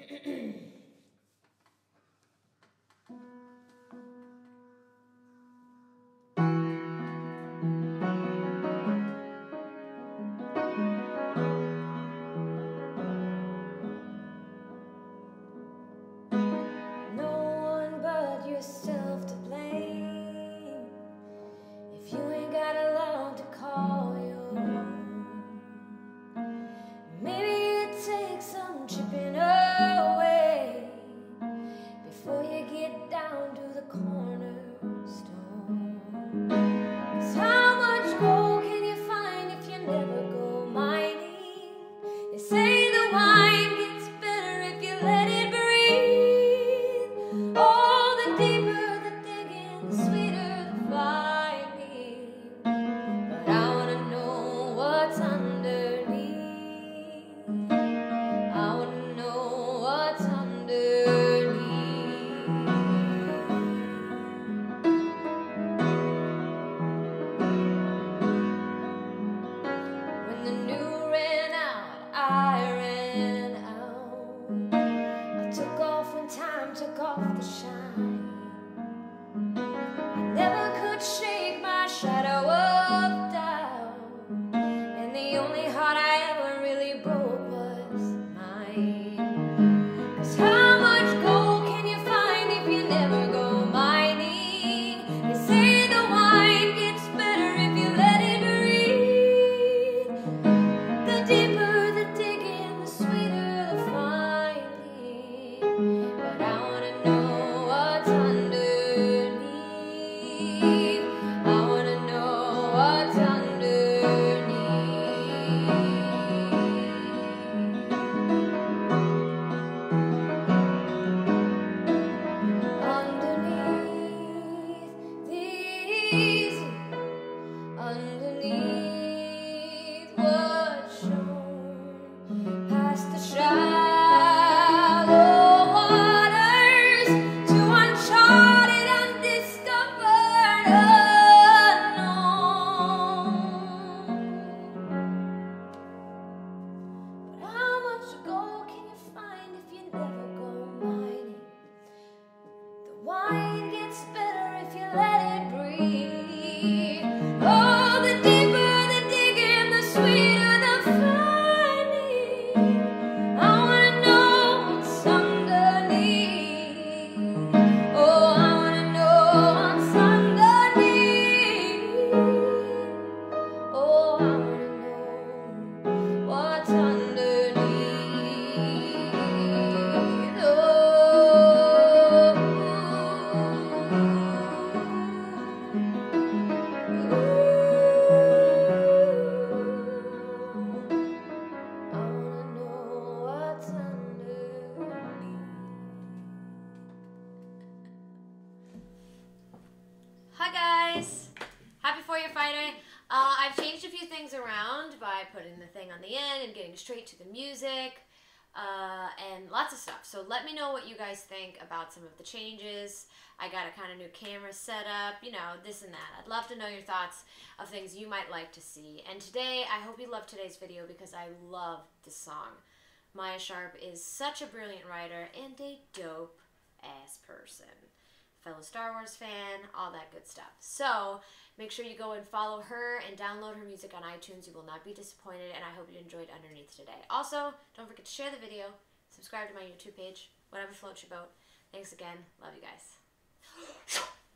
Hi guys! Happy Foyer Friday. I've changed a few things around by putting the thing on the end and getting straight to the music and lots of stuff. So let me know what you guys think about some of the changes. I got a kind of new camera set up, you know, this and that. I'd love to know your thoughts of things you might like to see. And today, I hope you love today's video because I love this song. Maia is such a brilliant writer and a dope ass person. Fellow Star Wars fan, all that good stuff. So make sure you go and follow her and download her music on iTunes. You will not be disappointed, and I hope you enjoyed Underneath today. Also, don't forget to share the video, subscribe to my YouTube page, whatever floats your boat. Thanks again. Love you guys.